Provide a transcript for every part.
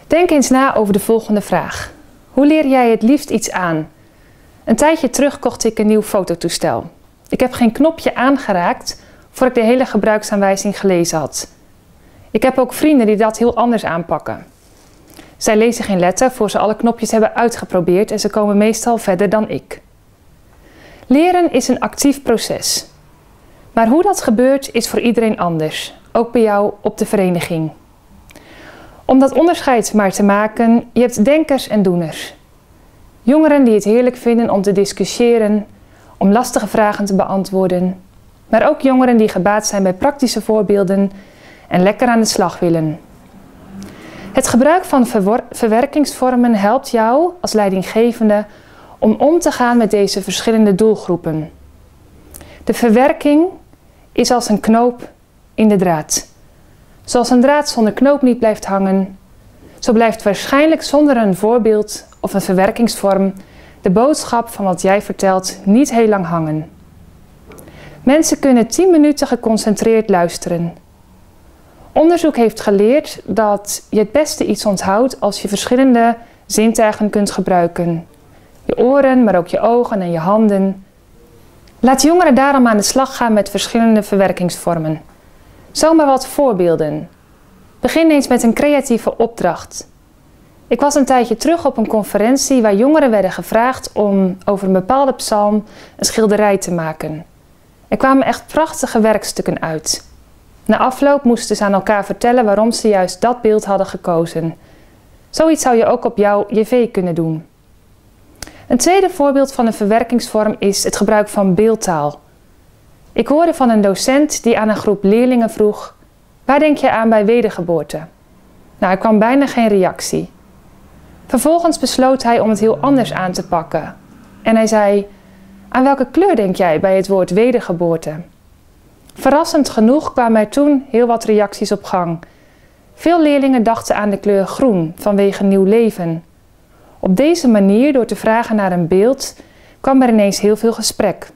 Denk eens na over de volgende vraag. Hoe leer jij het liefst iets aan? Een tijdje terug kocht ik een nieuw fototoestel. Ik heb geen knopje aangeraakt voordat ik de hele gebruiksaanwijzing gelezen had. Ik heb ook vrienden die dat heel anders aanpakken. Zij lezen geen letter voor ze alle knopjes hebben uitgeprobeerd en ze komen meestal verder dan ik. Leren is een actief proces. Maar hoe dat gebeurt is voor iedereen anders, ook bij jou op de vereniging. Om dat onderscheid maar te maken, je hebt denkers en doeners. Jongeren die het heerlijk vinden om te discussiëren, om lastige vragen te beantwoorden. Maar ook jongeren die gebaat zijn bij praktische voorbeelden en lekker aan de slag willen. Het gebruik van verwerkingsvormen helpt jou als leidinggevende om te gaan met deze verschillende doelgroepen. De verwerking is als een knoop in de draad. Zoals een draad zonder knoop niet blijft hangen, zo blijft waarschijnlijk zonder een voorbeeld of een verwerkingsvorm de boodschap van wat jij vertelt niet heel lang hangen. Mensen kunnen 10 minuten geconcentreerd luisteren. Onderzoek heeft geleerd dat je het beste iets onthoudt als je verschillende zintuigen kunt gebruiken. Je oren, maar ook je ogen en je handen. Laat jongeren daarom aan de slag gaan met verschillende verwerkingsvormen. Zomaar wat voorbeelden. Begin eens met een creatieve opdracht. Ik was een tijdje terug op een conferentie waar jongeren werden gevraagd om over een bepaalde psalm een schilderij te maken. Er kwamen echt prachtige werkstukken uit. Na afloop moesten ze aan elkaar vertellen waarom ze juist dat beeld hadden gekozen. Zoiets zou je ook op jouw JV kunnen doen. Een tweede voorbeeld van een verwerkingsvorm is het gebruik van beeldtaal. Ik hoorde van een docent die aan een groep leerlingen vroeg: waar denk je aan bij wedergeboorte? Nou, er kwam bijna geen reactie. Vervolgens besloot hij om het heel anders aan te pakken. En hij zei: aan welke kleur denk jij bij het woord wedergeboorte? Verrassend genoeg kwamen er toen heel wat reacties op gang. Veel leerlingen dachten aan de kleur groen vanwege nieuw leven. Op deze manier, door te vragen naar een beeld, kwam er ineens heel veel gesprek.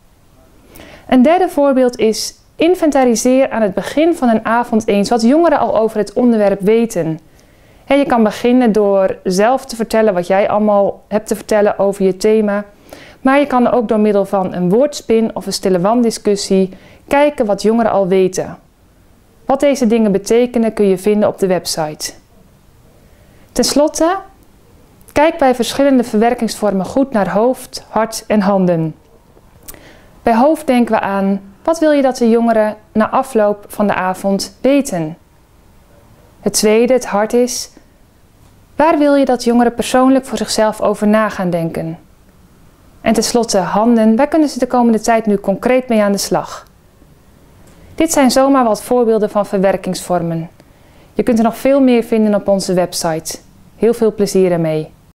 Een derde voorbeeld is: inventariseer aan het begin van een avond eens wat jongeren al over het onderwerp weten. Je kan beginnen door zelf te vertellen wat jij allemaal hebt te vertellen over je thema. Maar je kan ook door middel van een woordspin of een stille wanddiscussie kijken wat jongeren al weten. Wat deze dingen betekenen kun je vinden op de website. Ten slotte, kijk bij verschillende verwerkingsvormen goed naar hoofd, hart en handen. Bij hoofd denken we aan: wat wil je dat de jongeren na afloop van de avond weten? Het tweede, het hart, is: waar wil je dat jongeren persoonlijk voor zichzelf over na gaan denken? En tenslotte handen, waar kunnen ze de komende tijd nu concreet mee aan de slag? Dit zijn zomaar wat voorbeelden van verwerkingsvormen. Je kunt er nog veel meer vinden op onze website. Heel veel plezier ermee.